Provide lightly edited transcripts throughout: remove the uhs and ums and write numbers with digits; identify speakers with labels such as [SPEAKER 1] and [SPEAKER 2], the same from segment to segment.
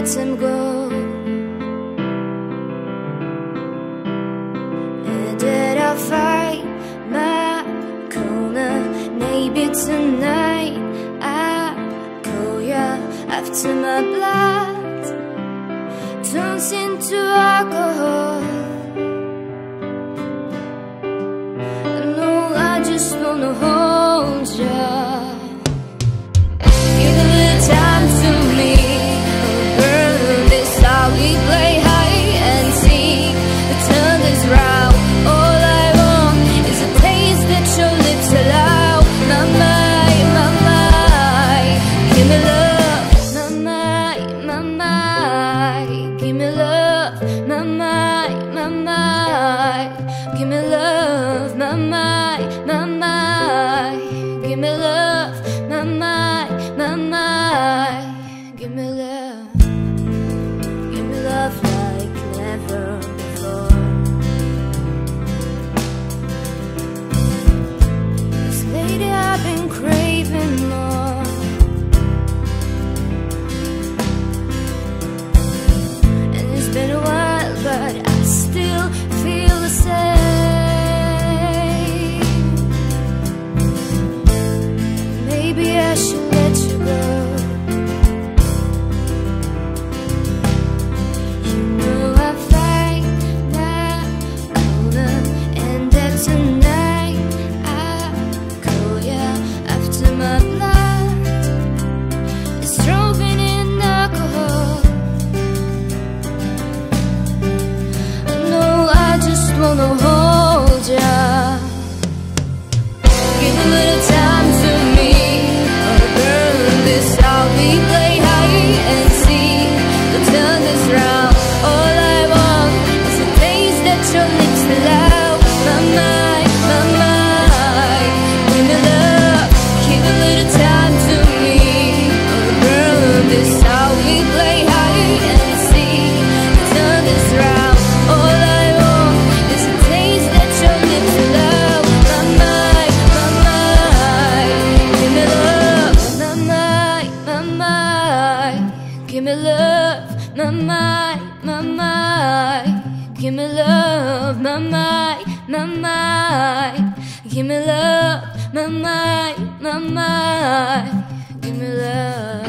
[SPEAKER 1] let him go. And did I fight my corner? Maybe tonight I call ya after my blood turns into alcohol. No, I just wanna hold ya. Give a little time to me. Burn this how we play hide and seek. Turn this round. All I want is a taste that your lips allow. My mind, my mind. Give me love. My mind, my mind. Give me love. My mind, my mind. Give me love. My mind, my mind. Give me love. My mind, my mind. Give me love. Give me love like never before. 'Cause lately I've been craving more. And it's been a while, but I still feel the same. Maybe I should let you go. You know I fight my corner, and that tonight I call ya after my blood is dropping in alcohol. No, I just wanna hold ya. Give a little time to me. This how we play hide and seek. To turn this round. All I want is a taste that your lips allow. My mind, my mind. Give me love. Give a little time to me. Oh girl, this how we play hide and seek. To turn this round. All I want is a taste that your lips allow. My mind, my mind. Give me love. My mind, my mind. Give me love. My mind, my mind. Give me love. My mind, my mind. Give me love. My mind, my mind. Give me love.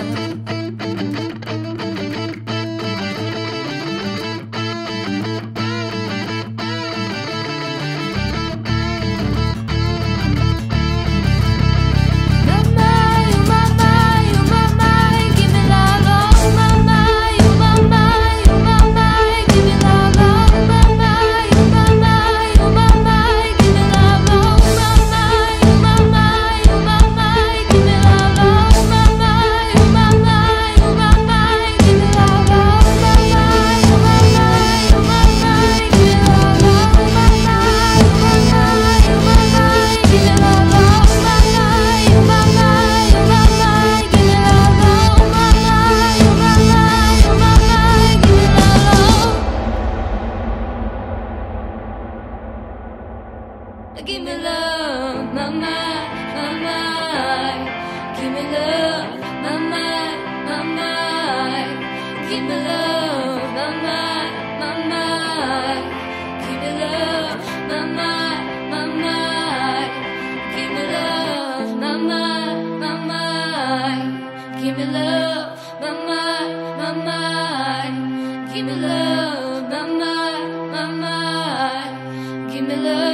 [SPEAKER 1] Give me love, my mind, my mind. Give me love, my mind, my mind. Give me love, my mind, my mind. Give me love, my mind, my mind. Give me love, my mind, my mind. Give me love, my mind, my mind. Give me love, my mind, my mind. Give me love.